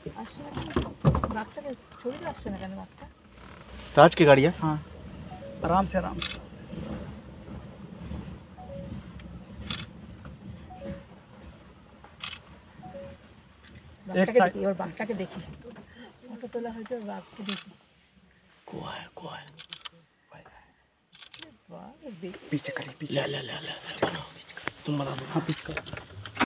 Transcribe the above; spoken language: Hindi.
ताज की गाड़ी है। हाँ आराम से आराम से। एक साइड और बाघटा के देखी फोटो তোলা হয়েছে और बाघ के देखी कुआ है पीछे करिए पीछे। ले ले ले ले बनाओ तुम बना दो। हाँ पीछे कर।